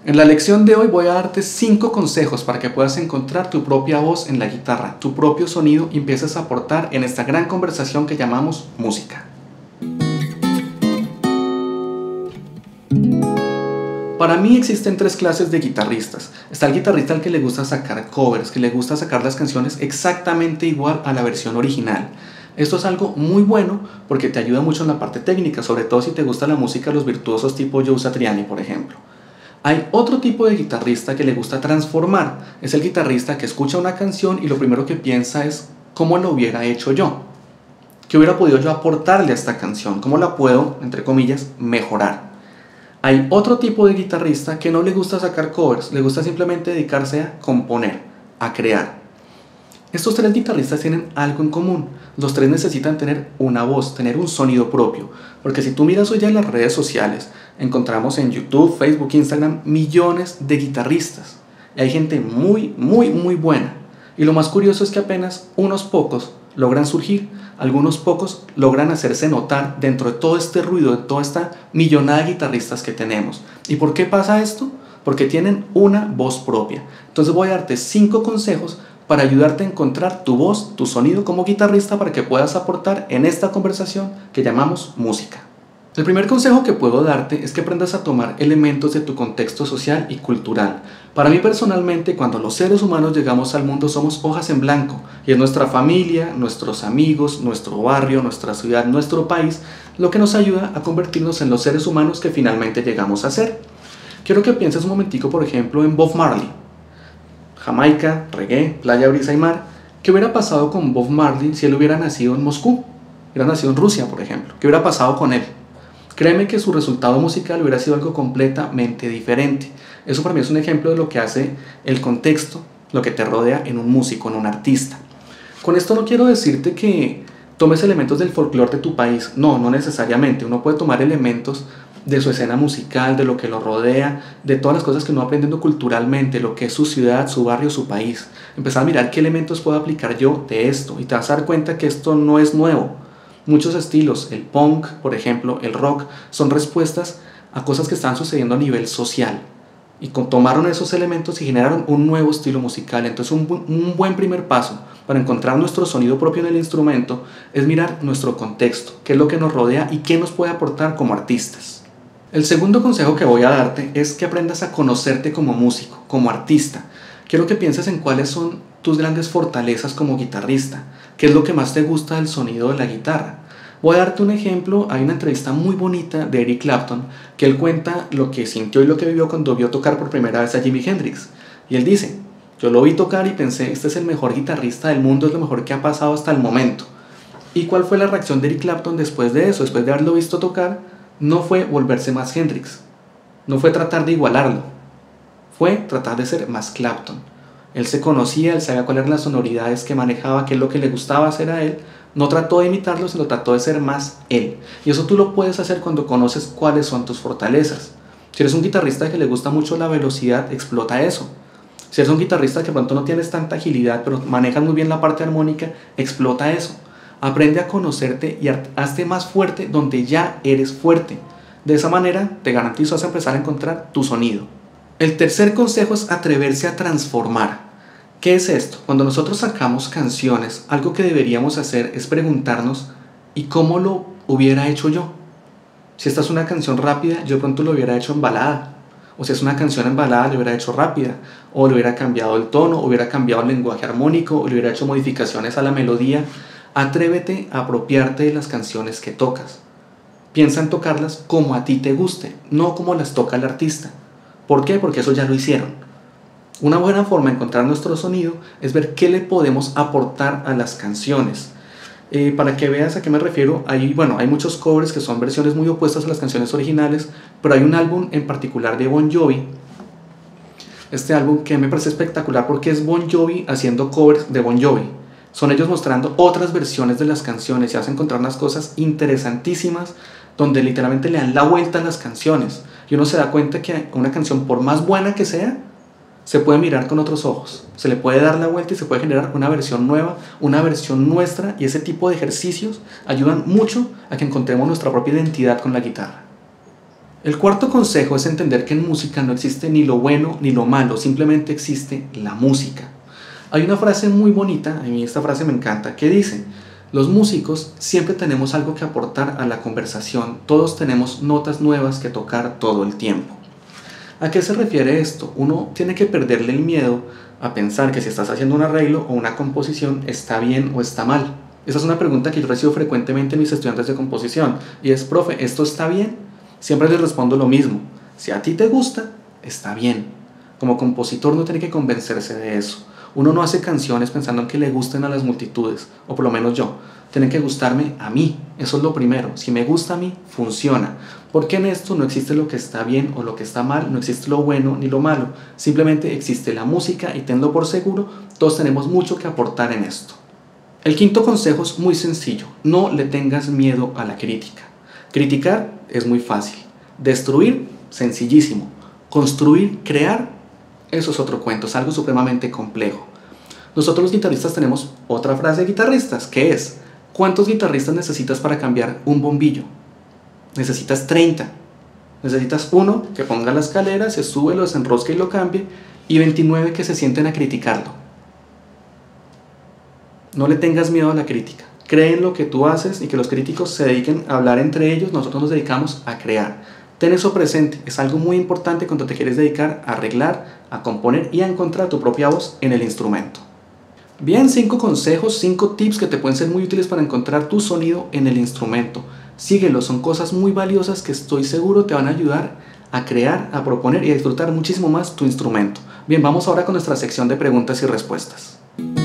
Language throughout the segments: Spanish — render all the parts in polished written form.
En la lección de hoy voy a darte 5 consejos para que puedas encontrar tu propia voz en la guitarra, tu propio sonido y empieces a aportar en esta gran conversación que llamamos música. Para mí existen 3 clases de guitarristas. Está el guitarrista al que le gusta sacar covers, que le gusta sacar las canciones exactamente igual a la versión original. Esto es algo muy bueno porque te ayuda mucho en la parte técnica, sobre todo si te gusta la música de los virtuosos tipo Joe Satriani, por ejemplo. Hay otro tipo de guitarrista que le gusta transformar. Es el guitarrista que escucha una canción y lo primero que piensa es ¿cómo lo hubiera hecho yo? ¿Qué hubiera podido yo aportarle a esta canción? ¿Cómo la puedo, entre comillas, mejorar? Hay otro tipo de guitarrista que no le gusta sacar covers, le gusta simplemente dedicarse a componer, a crear. Estos 3 guitarristas tienen algo en común. Los 3 necesitan tener una voz, tener un sonido propio. Porque si tú miras hoy ya en las redes sociales, encontramos en YouTube, Facebook, Instagram, millones de guitarristas. Y hay gente muy buena. Y lo más curioso es que apenas unos pocos logran surgir. Algunos pocos logran hacerse notar dentro de todo este ruido, de toda esta millonada de guitarristas que tenemos. ¿Y por qué pasa esto? Porque tienen una voz propia. Entonces voy a darte 5 consejos para ayudarte a encontrar tu voz, tu sonido como guitarrista para que puedas aportar en esta conversación que llamamos música. El primer consejo que puedo darte es que aprendas a tomar elementos de tu contexto social y cultural. Para mí personalmente, cuando los seres humanos llegamos al mundo somos hojas en blanco y es nuestra familia, nuestros amigos, nuestro barrio, nuestra ciudad, nuestro país lo que nos ayuda a convertirnos en los seres humanos que finalmente llegamos a ser. Quiero que pienses un momentico, por ejemplo, en Bob Marley. Jamaica, reggae, playa, brisa y mar. ¿Qué hubiera pasado con Bob Marley si él hubiera nacido en Moscú? Hubiera nacido en Rusia, por ejemplo. ¿Qué hubiera pasado con él? Créeme que su resultado musical hubiera sido algo completamente diferente. Eso para mí es un ejemplo de lo que hace el contexto, lo que te rodea en un músico, en un artista. Con esto no quiero decirte que tomes elementos del folclore de tu país. No necesariamente. Uno puede tomar elementos de su escena musical, de lo que lo rodea, de todas las cosas que uno va aprendiendo culturalmente, lo que es su ciudad, su barrio, su país. Empezar a mirar qué elementos puedo aplicar yo de esto y te vas a dar cuenta que esto no es nuevo. Muchos estilos, el punk, por ejemplo, el rock, son respuestas a cosas que están sucediendo a nivel social. Y tomaron esos elementos y generaron un nuevo estilo musical. Entonces un buen primer paso para encontrar nuestro sonido propio en el instrumento es mirar nuestro contexto, qué es lo que nos rodea y qué nos puede aportar como artistas. El segundo consejo que voy a darte es que aprendas a conocerte como músico, como artista. Quiero que pienses en cuáles son tus grandes fortalezas como guitarrista, qué es lo que más te gusta del sonido de la guitarra. Voy a darte un ejemplo. Hay una entrevista muy bonita de Eric Clapton que él cuenta lo que sintió y lo que vivió cuando vio tocar por primera vez a Jimi Hendrix. Y él dice, yo lo vi tocar y pensé, este es el mejor guitarrista del mundo, es lo mejor que ha pasado hasta el momento. ¿Y cuál fue la reacción de Eric Clapton después de eso? Después de haberlo visto tocar, no fue volverse más Hendrix, no fue tratar de igualarlo, fue tratar de ser más Clapton. Él se conocía, él sabía cuáles eran las sonoridades que manejaba, qué es lo que le gustaba hacer a él. No trató de imitarlo, sino trató de ser más él. Y eso tú lo puedes hacer cuando conoces cuáles son tus fortalezas. Si eres un guitarrista que le gusta mucho la velocidad, explota eso. Si eres un guitarrista que de pronto no tienes tanta agilidad, pero manejas muy bien la parte armónica, explota eso. Aprende a conocerte y hazte más fuerte donde ya eres fuerte. De esa manera te garantizo vas a empezar a encontrar tu sonido. El tercer consejo es atreverse a transformar. ¿Qué es esto? Cuando nosotros sacamos canciones, algo que deberíamos hacer es preguntarnos ¿y cómo lo hubiera hecho yo? Si esta es una canción rápida, yo de pronto lo hubiera hecho en balada. O si es una canción en balada, lo hubiera hecho rápida. O le hubiera cambiado el tono, o hubiera cambiado el lenguaje armónico, o le hubiera hecho modificaciones a la melodía. Atrévete a apropiarte de las canciones que tocas. Piensa en tocarlas como a ti te guste, no como las toca el artista. ¿Por qué? Porque eso ya lo hicieron. Una buena forma de encontrar nuestro sonido es ver qué le podemos aportar a las canciones. Para que veas a qué me refiero, hay muchos covers que son versiones muy opuestas a las canciones originales, pero hay un álbum en particular de Bon Jovi. Este álbum que me parece espectacular porque es Bon Jovi haciendo covers de Bon Jovi. Son ellos mostrando otras versiones de las canciones y hacen encontrar unas cosas interesantísimas donde literalmente le dan la vuelta a las canciones. Y uno se da cuenta que una canción, por más buena que sea, se puede mirar con otros ojos, se le puede dar la vuelta y se puede generar una versión nueva, una versión nuestra, y ese tipo de ejercicios ayudan mucho a que encontremos nuestra propia identidad con la guitarra. El cuarto consejo es entender que en música no existe ni lo bueno ni lo malo, simplemente existe la música. Hay una frase muy bonita, a mí esta frase me encanta, que dice: los músicos siempre tenemos algo que aportar a la conversación, todos tenemos notas nuevas que tocar todo el tiempo. ¿A qué se refiere esto? Uno tiene que perderle el miedo a pensar que si estás haciendo un arreglo o una composición está bien o está mal. Esa es una pregunta que yo recibo frecuentemente en mis estudiantes de composición y es: profe, ¿esto está bien? Siempre les respondo lo mismo: si a ti te gusta, está bien. Como compositor no tiene que convencerse de eso. Uno no hace canciones pensando en que le gusten a las multitudes, o por lo menos yo. Tienen que gustarme a mí, eso es lo primero. Si me gusta a mí, funciona. Porque en esto no existe lo que está bien o lo que está mal, no existe lo bueno ni lo malo. Simplemente existe la música y tenlo por seguro, todos tenemos mucho que aportar en esto. El quinto consejo es muy sencillo: no le tengas miedo a la crítica. Criticar es muy fácil. Destruir, sencillísimo. Construir, crear, eso es otro cuento, es algo supremamente complejo. Nosotros los guitarristas tenemos otra frase de guitarristas, que es: ¿cuántos guitarristas necesitas para cambiar un bombillo? Necesitas 30. Necesitas uno que ponga la escalera, se sube, lo desenrosque y lo cambie, y 29 que se sienten a criticarlo. No le tengas miedo a la crítica. Cree en lo que tú haces y que los críticos se dediquen a hablar entre ellos. Nosotros nos dedicamos a crear. Ten eso presente, es algo muy importante cuando te quieres dedicar a arreglar, a componer y a encontrar tu propia voz en el instrumento. Bien, 5 consejos, 5 tips que te pueden ser muy útiles para encontrar tu sonido en el instrumento. Síguelos, son cosas muy valiosas que estoy seguro te van a ayudar a crear, a proponer y a disfrutar muchísimo más tu instrumento. Bien, vamos ahora con nuestra sección de preguntas y respuestas.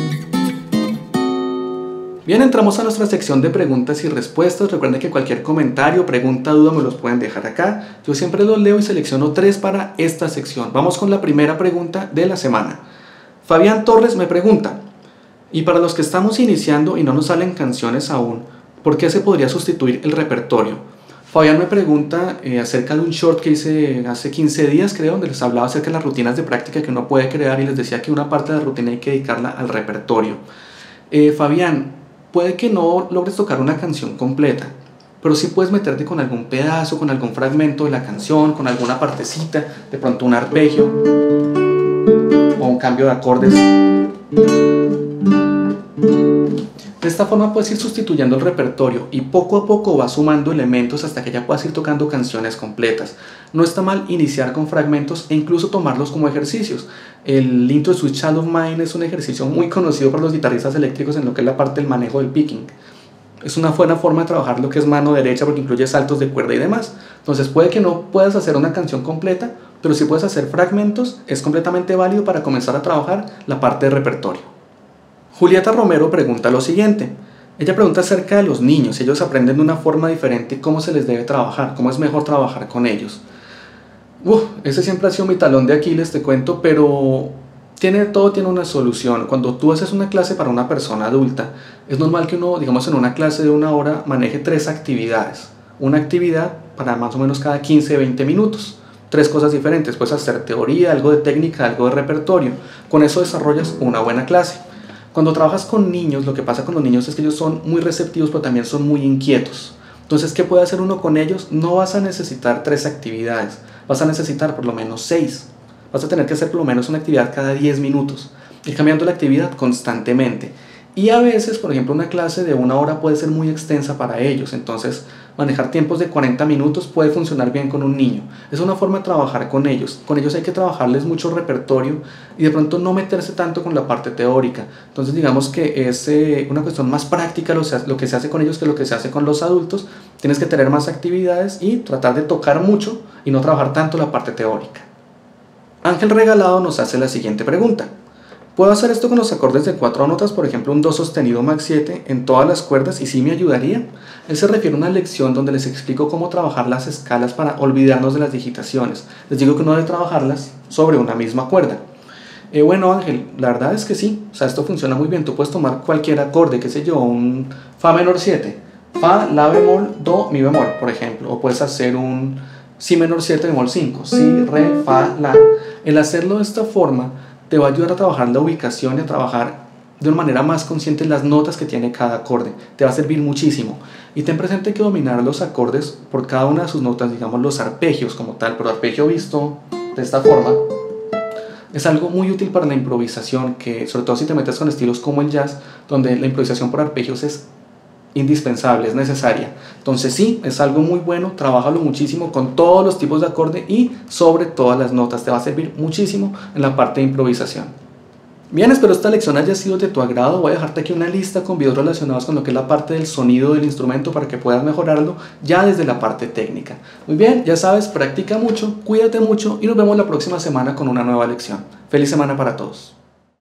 Bien, entramos a nuestra sección de preguntas y respuestas. Recuerden que cualquier comentario, pregunta, duda me los pueden dejar acá. Yo siempre los leo y selecciono 3 para esta sección. Vamos con la primera pregunta de la semana. Fabián Torres me pregunta: y para los que estamos iniciando y no nos salen canciones aún, ¿por qué se podría sustituir el repertorio? Fabián me pregunta acerca de un short que hice hace 15 días, creo, donde les hablaba acerca de las rutinas de práctica que uno puede crear y les decía que una parte de la rutina hay que dedicarla al repertorio. Fabián, puede que no logres tocar una canción completa, pero sí puedes meterte con algún pedazo, con algún fragmento de la canción, con alguna partecita, de pronto un arpegio o un cambio de acordes. De esta forma puedes ir sustituyendo el repertorio y poco a poco vas sumando elementos hasta que ya puedas ir tocando canciones completas. No está mal iniciar con fragmentos e incluso tomarlos como ejercicios. El intro de Sweet Child of Mine es un ejercicio muy conocido por los guitarristas eléctricos en lo que es la parte del manejo del picking. Es una buena forma de trabajar lo que es mano derecha porque incluye saltos de cuerda y demás. Entonces puede que no puedas hacer una canción completa, pero si puedes hacer fragmentos, es completamente válido para comenzar a trabajar la parte de repertorio. Julieta Romero pregunta lo siguiente. Ella pregunta acerca de los niños. Ellos aprenden de una forma diferente cómo se les debe trabajar, cómo es mejor trabajar con ellos. Ese siempre ha sido mi talón de Aquiles, te cuento, pero todo tiene una solución. Cuando tú haces una clase para una persona adulta, es normal que uno, digamos, en una clase de 1 hora maneje 3 actividades. Una actividad para más o menos cada 15-20 minutos. 3 cosas diferentes. Puedes hacer teoría, algo de técnica, algo de repertorio. Con eso desarrollas una buena clase. Cuando trabajas con niños, lo que pasa con los niños es que ellos son muy receptivos, pero también son muy inquietos. Entonces, ¿qué puede hacer uno con ellos? No vas a necesitar 3 actividades, vas a necesitar por lo menos 6. Vas a tener que hacer por lo menos una actividad cada 10 minutos, ir cambiando la actividad constantemente. Y a veces, por ejemplo, una clase de 1 hora puede ser muy extensa para ellos, entonces manejar tiempos de 40 minutos puede funcionar bien con un niño. Es una forma de trabajar con ellos. Con ellos hay que trabajarles mucho repertorio y de pronto no meterse tanto con la parte teórica. Entonces digamos que es una cuestión más práctica lo que se hace con ellos que lo que se hace con los adultos. Tienes que tener más actividades y tratar de tocar mucho y no trabajar tanto la parte teórica. Ángel Regalado nos hace la siguiente pregunta. ¿Puedo hacer esto con los acordes de 4 notas, por ejemplo un Do sostenido Max 7 en todas las cuerdas y sí me ayudaría? Él se refiere a una lección donde les explico cómo trabajar las escalas para olvidarnos de las digitaciones. Les digo que uno debe trabajarlas sobre una misma cuerda. Bueno Ángel, la verdad es que sí, o sea, esto funciona muy bien. Tú puedes tomar cualquier acorde, qué sé yo, un Fa menor 7, Fa, La bemol, Do, Mi bemol, por ejemplo. O puedes hacer un Si menor 7 bemol 5, Si, Re, Fa, La. El hacerlo de esta forma te va a ayudar a trabajar la ubicación y a trabajar de una manera más consciente las notas que tiene cada acorde. Te va a servir muchísimo. Y ten presente que dominar los acordes por cada una de sus notas, digamos los arpegios como tal, pero arpegio visto de esta forma, es algo muy útil para la improvisación, que sobre todo si te metes con estilos como el jazz, donde la improvisación por arpegios es indispensable, es necesaria. Entonces sí, es algo muy bueno, trabájalo muchísimo con todos los tipos de acorde y sobre todas las notas, te va a servir muchísimo en la parte de improvisación. Bien, espero esta lección haya sido de tu agrado. Voy a dejarte aquí una lista con videos relacionados con lo que es la parte del sonido del instrumento para que puedas mejorarlo ya desde la parte técnica. Muy bien, ya sabes, practica mucho, cuídate mucho y nos vemos la próxima semana con una nueva lección. Feliz semana para todos.